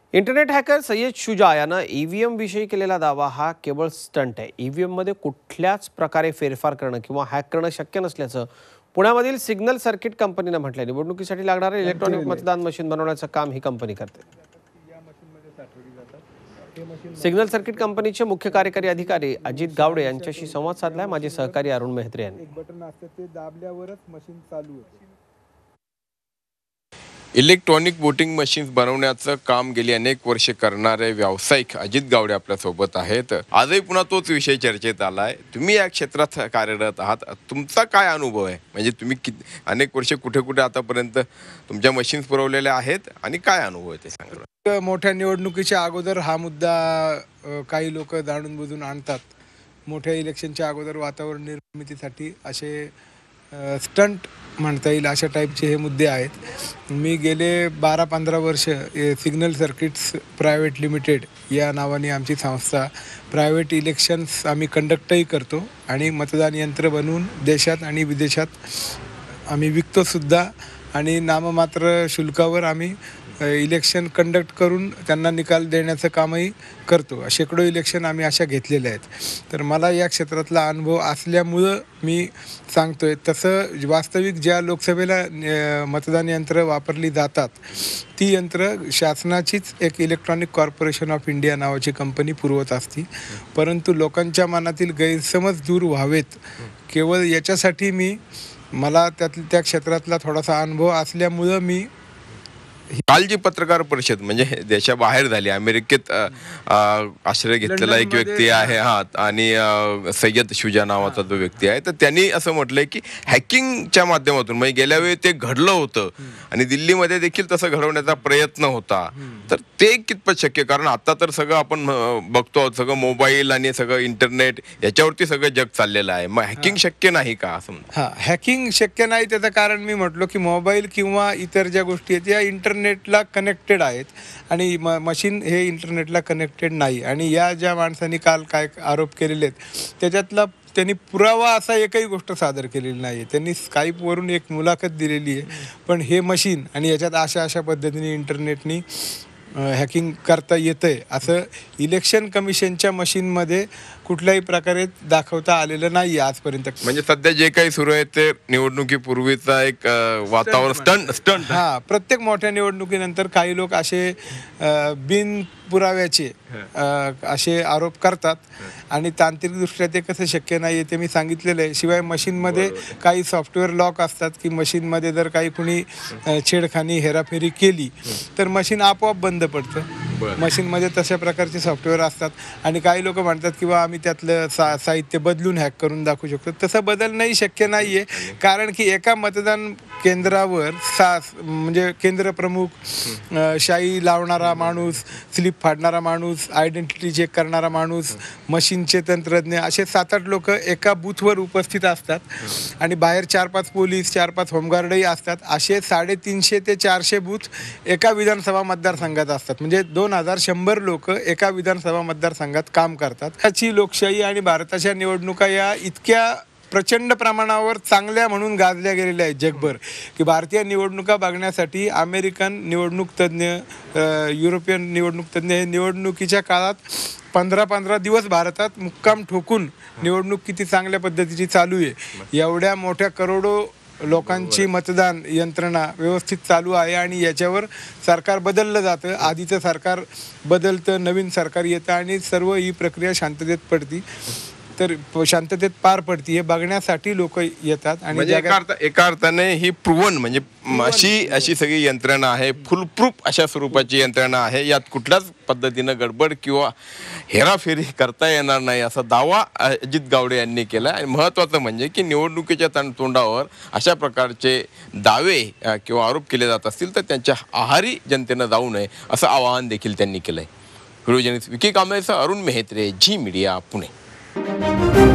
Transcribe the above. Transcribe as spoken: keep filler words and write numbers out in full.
Internet hacker Syed Shuja यानं EVM विषयी केलेला दावा हा केवळ स्टंट आहे। ईव्हीएम मध्ये कुठल्याच प्रकारे फेरफार करणं किंवा हॅक करणं शक्य नसल्याचं पुण्यामधील सिग्नल सर्किट कंपनीने म्हटलंय। निवडणुकीसाठी लागणारे इलेक्ट्रॉनिक मतदान मशीन बनवण्याचं काम ही कंपनी करते। सिग्नल सर्किट कंपनीचे मुख्य कार्यकारी अधिकारी अजित गावडे यांच्याशी संवाद साधलाय माझे सहकारी अरुण मेहत्रे यांनी। एक बटन असते ते दाबल्यावरच मशीन चालू होते। इलेक्ट्रॉनिक वोटिंग मशीन्स बनवण्याचं काम गेली अनेक वर्षे करणारे व्यावसायिक अजित गावडे आपल्या सोबत आहेत। आजही पुन्हा तोच विषय चर्चेत आलाय। तुम्ही या क्षेत्रात कार्यरत आहात, तुमचा काय अनुभव आहे? म्हणजे तुम्ही अनेक वर्षे कुठे कुठे आतापर्यंत तुमच्या मशीन्स पुरवलेल्या आहेत आणि काय अनुभव आहे ते सांगा। मोठ्या निवडणुकीच्या अगोदर हा मुद्दा काही लोक जाणून बुजून आणतात। मोठ्या इलेक्शनच्या अगोदर वातावरण निर्मितीसाठी असे स्टंट म्हणता येईल अशा टाईपचे हे मुद्दे आहेत। मी गेले बारा पंधरा वर्ष सिग्नल सर्किट्स प्रायव्हेट लिमिटेड या नावाने आमची संस्था प्रायव्हेट इलेक्शन्स आम्ही कंडक्टही करतो आणि मतदान यंत्र बनवून देशात आणि विदेशात आम्ही विकतोसुद्धा आणि नाममात्र शुल्कावर आम्ही इलेक्शन कंडक्ट करून त्यांना निकाल देण्याचं कामही करतो। शेकडो इलेक्शन आम्ही अशा घेतलेल्या आहेत। तर मला या क्षेत्रातला अनुभव असल्यामुळं मी सांगतोय। तसं वास्तविक ज्या लोकसभेला मतदान यंत्र वापरली जातात ती यंत्र शासनाचीच एक इलेक्ट्रॉनिक कॉर्पोरेशन ऑफ इंडिया नावाची कंपनी पुरवत असती, परंतु लोकांच्या मनातील गैरसमज दूर व्हावेत केवळ याच्यासाठी मी मला त्यात त्या क्षेत्रातला थोडासा अनुभव असल्यामुळं मी काल जी पत्रकार परिषद म्हणजे देशाबाहेर झाली, अमेरिकेत आश्रय घेतलेला एक व्यक्ती आहे हा आणि सय्यद शुजा नावाचा जो व्यक्ती आहे, तर त्यांनी असं म्हटलंय की हॅकिंगच्या माध्यमातून म्हणजे गेल्या वेळी ते घडलं होतं आणि दिल्लीमध्ये देखील तसं घडवण्याचा प्रयत्न होता। तर ते कितपत शक्य? कारण आता तर सगळं आपण बघतो आहोत, सगळं मोबाईल आणि सगळं इंटरनेट याच्यावरती सगळं जग चाललेलं आहे। मग हॅकिंग शक्य नाही का असं? हा, हॅकिंग शक्य नाही त्याचं कारण मी म्हटलो की मोबाईल किंवा इतर ज्या गोष्टी आहेत या इंटरनेटला कनेक्टेड आहेत आणि म मशीन हे इंटरनेटला कनेक्टेड नाही। आणि या ज्या माणसांनी काल काय आरोप केलेले आहेत त्याच्यातला त्यांनी पुरावा असा एकही गोष्ट सादर केलेली नाही आहे। त्यांनी स्काईपवरून एक मुलाखत दिलेली आहे, पण हे मशीन आणि याच्यात अशा अशा पद्धतीने इंटरनेटनी हॅकिंग करता येतंय असं इलेक्शन कमिशनच्या मशीनमध्ये कुठल्याही प्रकारे दाखवता आलेलं नाही आजपर्यंत। म्हणजे सध्या जे काही सुरू आहे ते निवडणुकीपूर्वीचा एक वातावरण स्टंट स्टंट हा, प्रत्येक मोठ्या निवडणुकीनंतर काही लोक असे बिन पुराव्याचे असे आरोप करतात आणि तांत्रिकदृष्ट्या ते कसं शक्य नाही आहे ते मी सांगितलेलं आहे। शिवाय मशीनमध्ये काही सॉफ्टवेअर लॉक असतात की मशीनमध्ये जर काही कुणी छेडखानी हेराफेरी केली तर मशीन आपोआप बंद पडतं। मशीनमध्ये तशा प्रकारचे सॉफ्टवेअर असतात आणि काही लोक म्हणतात किंवा आम्ही त्यातलं सा साहित्य बदलून हॅक करून दाखवू शकतो। तसं बदलणंही शक्य नाही आहे, कारण की एका मतदान केंद्रावर सा म्हणजे केंद्र प्रमुख, शाई लावणारा माणूस, स्लिप फाडणारा माणूस, आयडेंटिटी चेक करणारा माणूस, मशीनचे तंत्रज्ञ असे सात आठ लोक एका बूथवर उपस्थित असतात आणि बाहेर चार पाच पोलीस, चार पाच होमगार्डही असतात। असे साडेतीनशे ते चारशे बूथ एका विधानसभा मतदारसंघात असतात, म्हणजे दोन हजार शंभर लोक एका विधानसभा मतदारसंघात काम करतात। त्याची लोकशाही आणि भारताच्या निवडणुका या इतक्या प्रचंड प्रमाणावर चांगल्या म्हणून गाजल्या गेलेल्या आहेत जगभर की भारतीय निवडणुका बघण्यासाठी अमेरिकन निवडणूक तज्ज्ञ, युरोपियन निवडणूक तज्ज्ञ हे निवडणुकीच्या काळात पंधरा पंधरा दिवस भारतात मुक्काम ठोकून निवडणूक किती चांगल्या पद्धतीची चालू आहे, एवढ्या मोठ्या करोडो लोकांची मतदान यंत्रणा व्यवस्थित चालू आहे आणि याच्यावर सरकार बदललं जातं। आधीचं सरकार बदलतं, नवीन सरकार येतं आणि सर्व ही प्रक्रिया शांततेत पडती, तर शांततेत पार पडती हे बघण्यासाठी लोक येतात। आणि म्हणजे एका अर्थ एका अर्थाने ही प्रूव्हन म्हणजे अशी अशी सगळी यंत्रणा आहे, फुल प्रूफ अशा स्वरूपाची यंत्रणा आहे, यात कुठल्याच पद्धतीनं गडबड किंवा हेराफेरी करता येणार नाही असा दावा अजित गावडे यांनी केला। आणि महत्त्वाचं म्हणजे की निवडणुकीच्या तोंडावर अशा प्रकारचे दावे किंवा आरोप केले जात असतील तर त्यांच्या आहारी जनतेनं जाऊ नये असं आवाहन देखील त्यांनी केलंय। व्हिडिओ जर्नलिस्ट विकी कांबळेसह अरुण मेहत्रे, झी मीडिया, पुणे।